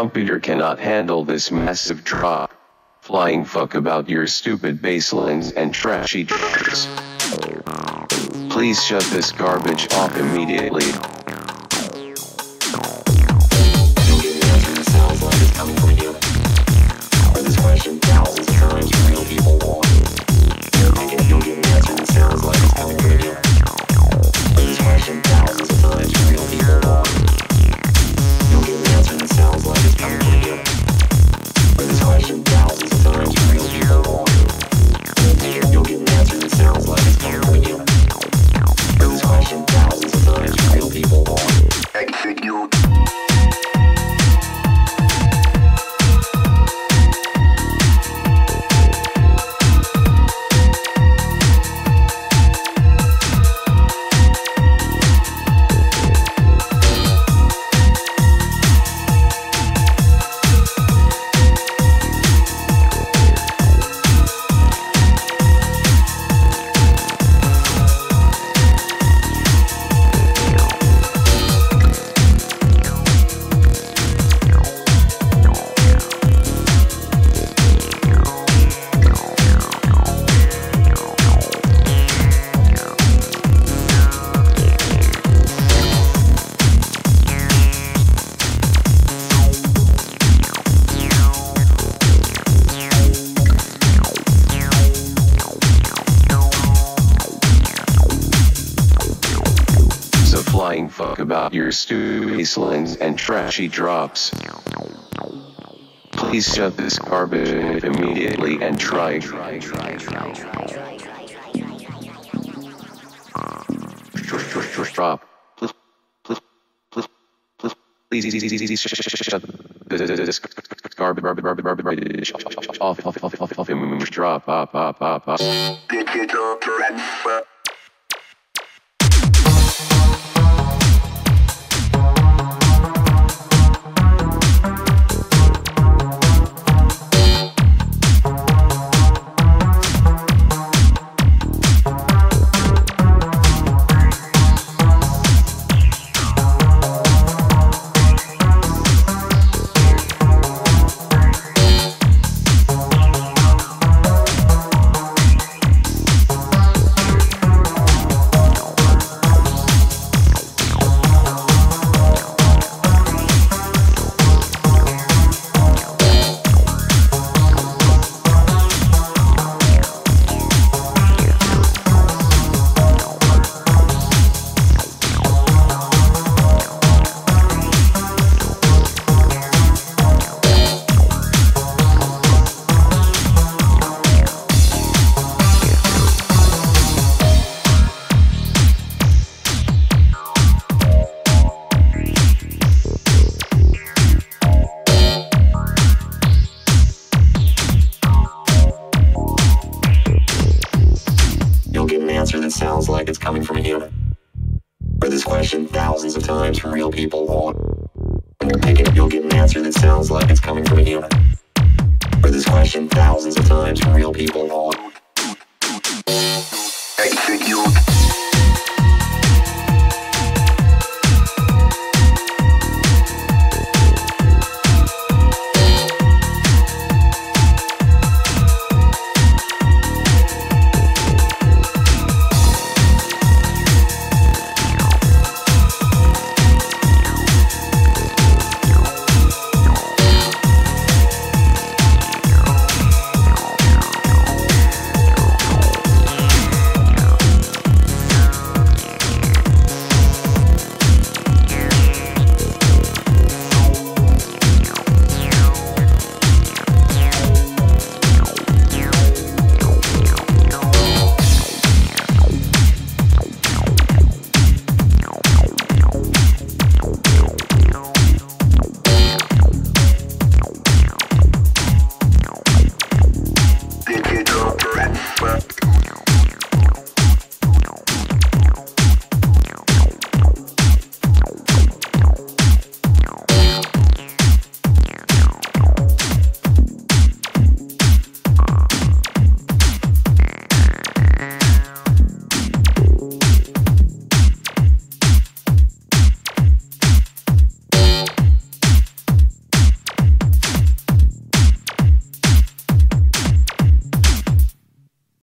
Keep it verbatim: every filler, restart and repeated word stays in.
computer cannot handle this massive drop. Flying fuck about your stupid baselines and trashy drugs. Please shut this garbage off immediately. Sounds like it's coming from you. For this question, thousands of times real people want. And you'll get an answer that sounds like it's coming from you. For this question, thousands of times real people want. You'll get an answer that sounds like it's coming from you. For this question, thousands of times real people want. And you'll get an answer that sounds like it's coming from you. For this question, thousands of times real people want. Exit you. Flying fuck about your stupid baselines and trashy drops. Please shut this garbage immediately and try. Drop. Please, please, please, please, please shut this garbage, garbage, garbage, garbage off, off, off, off, off, drop, pop, pop, pop, pop. Digital transfer. That sounds like it's coming from a human. For this question, thousands of times from real people want. When you're picking it, you'll get an answer that sounds like it's coming from a human. For this question, thousands of times from real people want.